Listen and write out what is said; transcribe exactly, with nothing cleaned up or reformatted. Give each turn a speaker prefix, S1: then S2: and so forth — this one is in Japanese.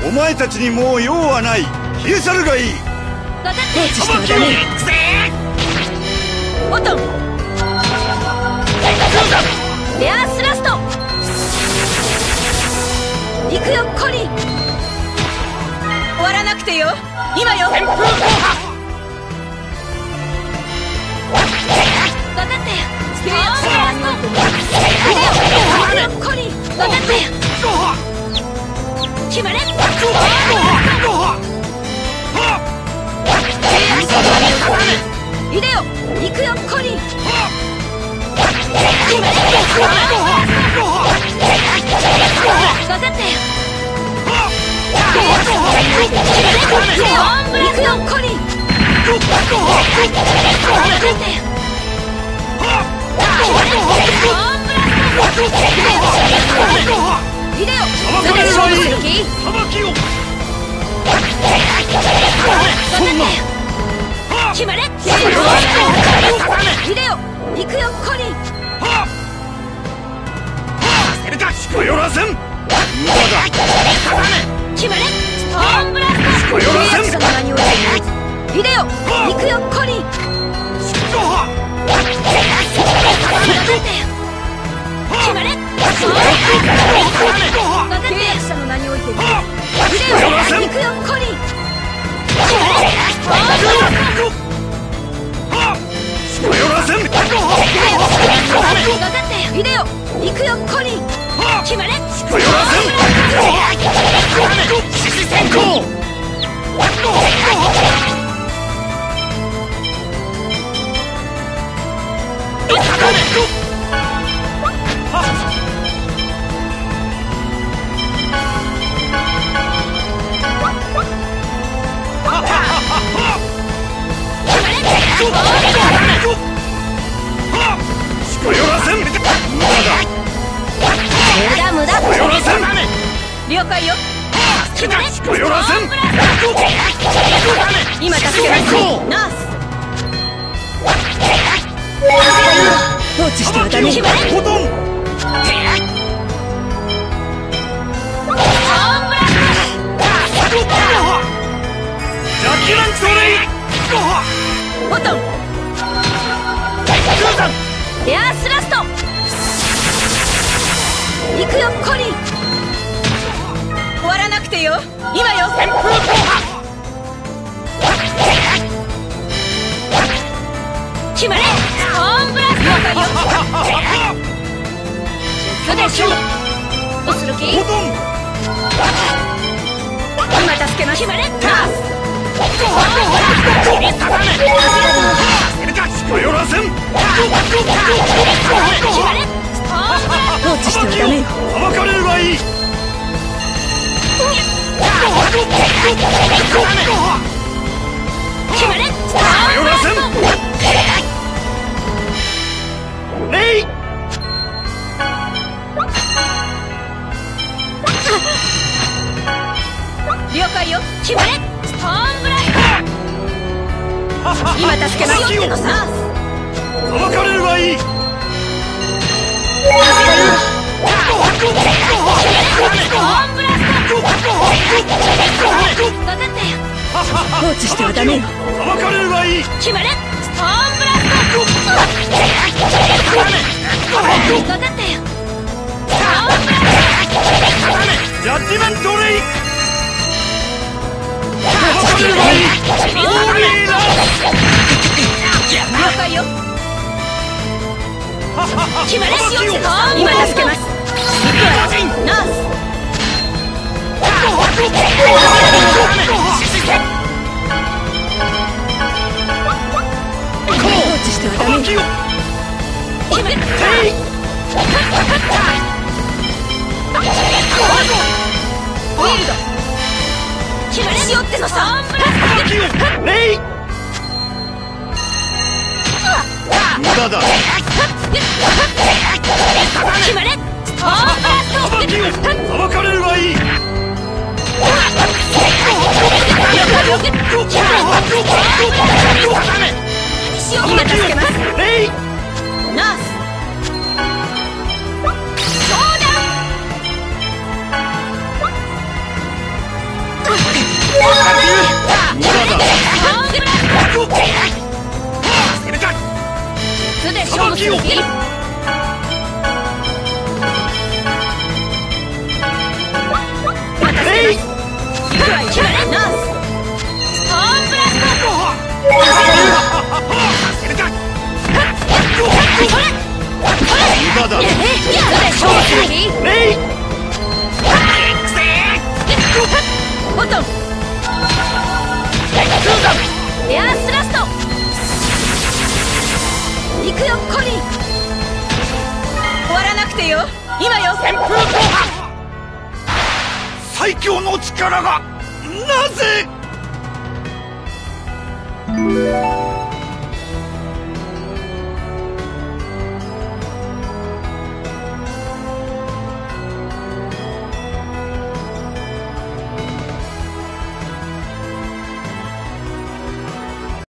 S1: お前たちにもう用はない。消え去るがいい。
S2: 放置してはダメ。フォトンレアスラスト。行くよコリー。終わらなくてよ、今よ。旋風砲破。分かったよ。ステレオスラスト。行くよコリー。分かったよ。決まれ。いでよ、行くよコリー。決まれ。分かったよ。行くよコリー。いでよ、それで勝負する気？決まれ。いでよ、行くよコリー。
S1: 近寄らせん。無駄だ。
S2: 決まれ。ストーンブラスト。契約者の名においていでよ、行くよコリー。決まれ。契約者の名においていでよ、行くよコリー。決まれ。
S1: 近寄らせん。
S2: 分かったよ。いでよ、行くよコリー。決まれ。
S1: 近寄らせん。指示先行。近寄らせん。無駄だ。
S2: 無駄無駄。
S1: 近寄らせん。
S2: 了解よ。
S1: 近寄らせん。
S2: 今助けます。ナース。放置してはダメ。
S1: フォトン。ジャッキランチトレイ。
S2: フォトンエアースラスト。行くよコリー。終わらなくてよ、今よ。旋風砲破。決まれ。ストーンブラスト。了解よ。嘘でしょ。どうする気？
S1: フォトン。
S2: 今助けます。決まれ。ナース。
S1: 近寄らせん。
S2: 放置してはダメよ。
S1: 暴かれるがいい。
S2: 決まれ。
S1: 近寄らせん。レイ。
S2: 了解よ。決まれ。ストーンブラスト。今助けますよ。ナース。
S1: 暴かれるがいい。
S2: 放置してはダメよ。
S1: 暴かれるがいい。
S2: 決まれ。ストーンブラスト。分かったよ。ストーンブラスト。
S1: ジャッジメントレイ。
S2: 暴かれるがいい。了解よ。決まれ。今助けます。ナース。放置してはダメ。決まれ。フィールド。決まれ。しよってのサーンブラスト。
S1: レイ。無駄だ。
S2: 決まれ。ストーンブラスト。
S1: 暴かれるがいい。
S2: 今助けます。
S1: レイ。
S2: ナース。そうだ。 で勝負する気？
S1: えい
S2: ナースホーンブラスト。
S1: 無駄だ。
S2: いつで勝負する気？
S1: えい
S2: フォトンエアースラスト。行くよコニー。終わらなくてよ、今よ。
S1: 旋風後半最強の力がなぜ